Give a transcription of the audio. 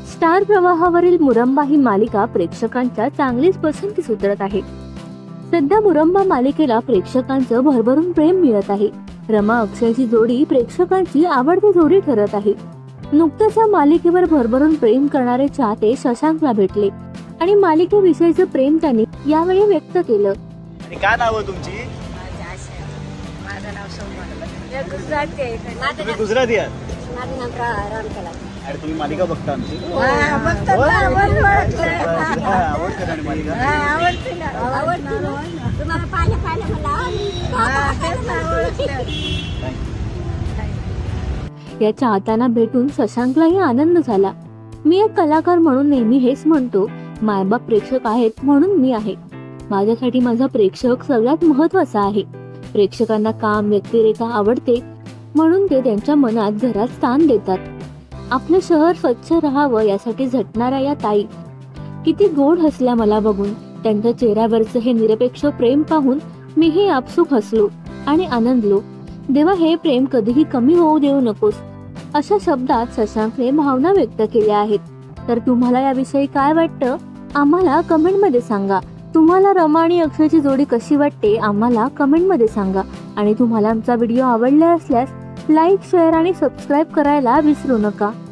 Star प्रवाहावरील Muramba ही मालिका प्रेक्षकांच्या चांगलीच पसंतीस उतरत आहे। सध्या मुरंबा मालिकेला प्रेक्षकांचं भरभरून प्रेम मिळत आहे। रमा अक्षयची जोडी प्रेक्षकांची आवडती जोडी ठरत आहे। नुकतंच या मालिकेवर भरभरून प्रेम करणारे चाहते शशांकला भेटले आणि मालिकेविषयीचं प्रेम त्यांनी यावेळी व्यक्त केलं। आणि काय नाव आहे तुमची? माझं नाव सोमवार गुजराती आहे। तुम्ही गुजराती आहात? माझं नाव रामकला। आणि तुम्ही मालिका बघता आमची? आवडते आणि मालिका तुम्हाला पाहिलं या चाहत्यांना भेटून शशांकलाही आनंद झाला। मी एक कलाकार म्हणून नेहमी हेच म्हणतो, मायबाप प्रेक्षक आहेत म्हणून मी आहे। माझ्यासाठी माझा प्रेक्षक सगळ्यात महत्वाचा आहे। प्रेक्षकांना काम व्यक्तिरेखा आवडते म्हणून ते त्यांच्या मनात घरात स्थान देतात। आपलं शहर स्वच्छ राहावं यासाठी झटणाऱ्या या ताई किती गोड हसल्या मला बघून। त्यांच्या चेहऱ्यावरचं हे निरपेक्ष प्रेम पाहून मीही आपसूक हसलो आणि आनंदलो। देवा, हे प्रेम कधीही कमी होऊ देऊ नकोस, अशा शब्दात शशांकने भावना व्यक्त केल्या आहेत। तर तुम्हाला याविषयी काय वाटतं आम्हाला कमेंट मध्ये सांगा। तुम्हाला रमा आणि अक्षयची जोडी कशी वाटते आम्हाला कमेंट मध्ये सांगा। आणि तुम्हाला आमचा व्हिडिओ आवडला असल्यास लाईक, शेअर आणि सबस्क्राईब करायला विसरू नका।